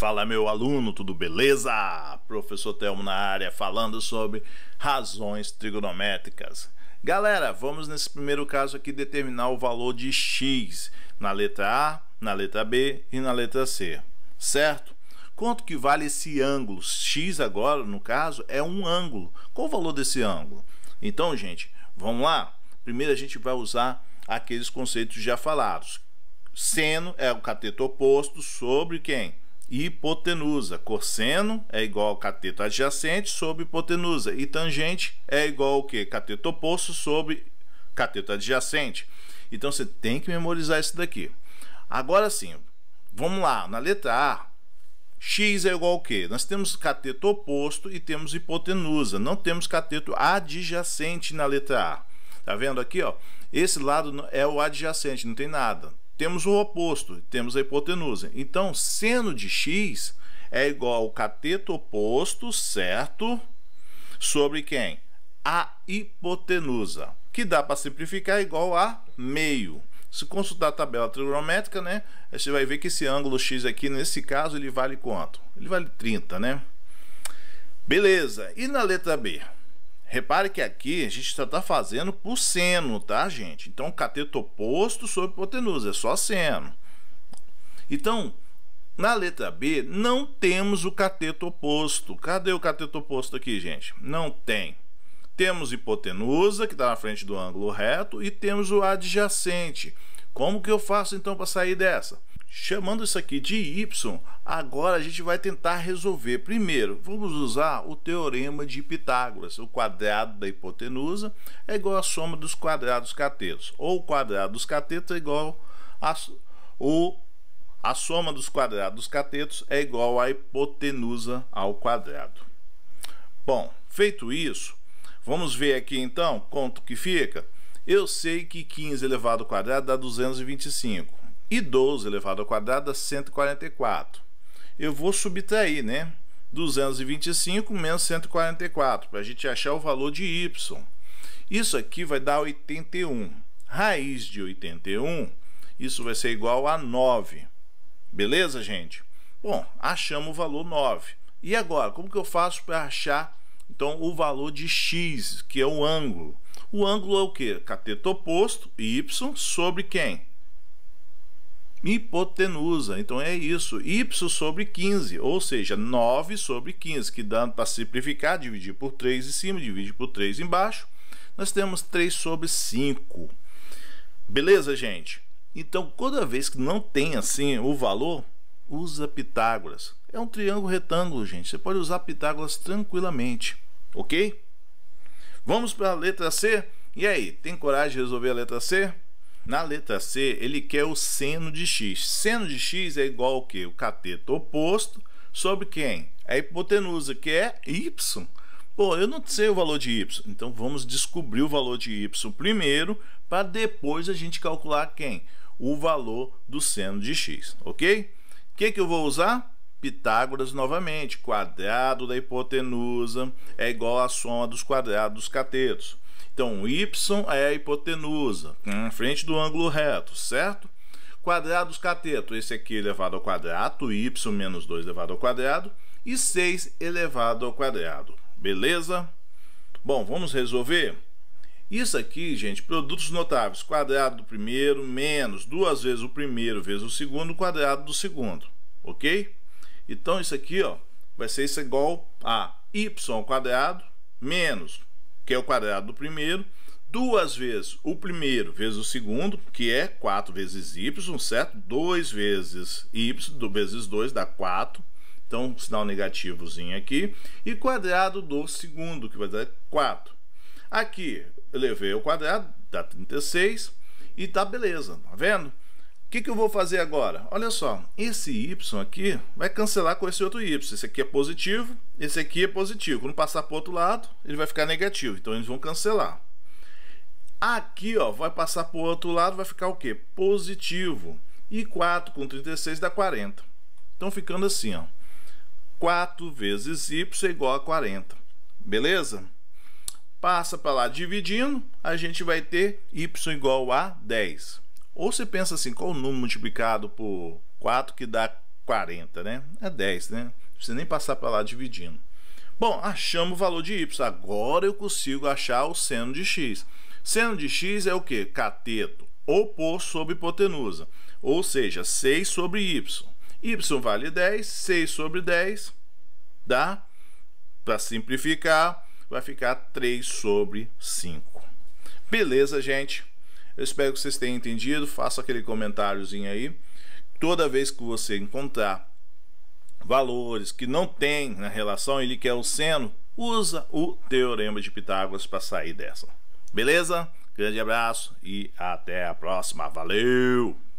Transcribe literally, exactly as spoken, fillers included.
Fala, meu aluno, tudo beleza? Professor Telmo na área, falando sobre razões trigonométricas. Galera, vamos nesse primeiro caso aqui determinar o valor de x na letra A, na letra B e na letra C, certo? Quanto que vale esse ângulo? X agora, no caso, é um ângulo. Qual o valor desse ângulo? Então, gente, vamos lá? Primeiro a gente vai usar aqueles conceitos já falados. Seno é o cateto oposto sobre quem? Hipotenusa. Cosseno é igual ao cateto adjacente sobre hipotenusa. E tangente é igual ao que? Cateto oposto sobre cateto adjacente. Então você tem que memorizar isso daqui. Agora sim, vamos lá. Na letra A, x é igual ao que? Nós temos cateto oposto e temos hipotenusa. Não temos cateto adjacente na letra A. Tá vendo aqui, ó? Esse lado é o adjacente, não tem nada. Temos o oposto, temos a hipotenusa. Então, seno de x é igual ao cateto oposto, certo? Sobre quem? A hipotenusa, que dá para simplificar igual a meio. Se consultar a tabela trigonométrica, né, você vai ver que esse ângulo x aqui, nesse caso, ele vale quanto? Ele vale trinta, né? Beleza. E na letra B? Repare que aqui a gente só está fazendo por seno, tá, gente? Então, cateto oposto sobre hipotenusa, é só seno. Então, na letra B, não temos o cateto oposto. Cadê o cateto oposto aqui, gente? Não tem. Temos hipotenusa, que está na frente do ângulo reto, e temos o adjacente. Como que eu faço, então, para sair dessa? Chamando isso aqui de y, agora a gente vai tentar resolver. Primeiro, vamos usar o teorema de Pitágoras. O quadrado da hipotenusa é igual à soma dos quadrados dos catetos. Ou o quadrado dos catetos é igual a, ou a soma dos quadrados dos catetos é igual à hipotenusa ao quadrado. Bom, feito isso, vamos ver aqui então quanto que fica. Eu sei que quinze elevado ao quadrado dá duzentos e vinte e cinco. E doze elevado ao quadrado dá cento e quarenta e quatro. Eu vou subtrair, né? duzentos e vinte e cinco menos cento e quarenta e quatro, para a gente achar o valor de y. Isso aqui vai dar oitenta e um. Raiz de oitenta e um, isso vai ser igual a nove. Beleza, gente? Bom, achamos o valor nove. E agora, como que eu faço para achar, então, o valor de x, que é o ângulo? O ângulo é o quê? Cateto oposto, y, sobre quem? Hipotenusa. Então é isso, y sobre quinze, ou seja, nove sobre quinze, que dando para simplificar, dividir por três em cima, dividir por três embaixo, nós temos três sobre cinco. Beleza, gente? Então, toda vez que não tem assim o valor, usa Pitágoras. É um triângulo retângulo, gente. Você pode usar Pitágoras tranquilamente, ok? Vamos para a letra C. E aí, tem coragem de resolver a letra C? Na letra C, ele quer o seno de x. Seno de x é igual ao que? O cateto oposto sobre quem? A hipotenusa, que é y. Pô, eu não sei o valor de y. Então, vamos descobrir o valor de y primeiro, para depois a gente calcular quem? O valor do seno de x, ok? O que que eu vou usar? Pitágoras novamente. Quadrado da hipotenusa é igual à soma dos quadrados dos catetos. Então, y é a hipotenusa, na frente do ângulo reto, certo? Quadrado dos catetos, esse aqui elevado ao quadrado, y menos dois elevado ao quadrado, e seis elevado ao quadrado. Beleza? Bom, vamos resolver? Isso aqui, gente, produtos notáveis. Quadrado do primeiro menos duas vezes o primeiro vezes o segundo, quadrado do segundo. Ok? Então, isso aqui, ó, vai ser isso igual a y ao quadrado menos, que é o quadrado do primeiro, duas vezes o primeiro vezes o segundo, que é quatro vezes y, certo? dois vezes y, vezes dois dá quatro, então sinal negativozinho aqui, e quadrado do segundo, que vai dar quatro. Aqui, eu levei ao quadrado, dá trinta e seis, e tá beleza, tá vendo? O que que eu vou fazer agora? Olha só, esse y aqui vai cancelar com esse outro y. Esse aqui é positivo, esse aqui é positivo. Quando passar para o outro lado, ele vai ficar negativo. Então, eles vão cancelar. Aqui, ó, vai passar para o outro lado, vai ficar o quê? Positivo. E quatro com trinta e seis dá quarenta. Então, ficando assim, ó. quatro vezes y é igual a quarenta. Beleza? Passa para lá dividindo, a gente vai ter y igual a dez. Ou você pensa assim, qual o número multiplicado por quatro que dá quarenta, né? É dez, né? Não precisa nem passar para lá dividindo. Bom, achamos o valor de y. Agora eu consigo achar o seno de x. Seno de x é o quê? Cateto oposto sobre hipotenusa. Ou seja, seis sobre y. Y vale dez, seis sobre dez dá, para simplificar, vai ficar três sobre cinco. Beleza, gente? Eu espero que vocês tenham entendido. Faça aquele comentáriozinho aí. Toda vez que você encontrar valores que não tem na relação, ele quer o seno, usa o teorema de Pitágoras para sair dessa. Beleza? Grande abraço e até a próxima. Valeu!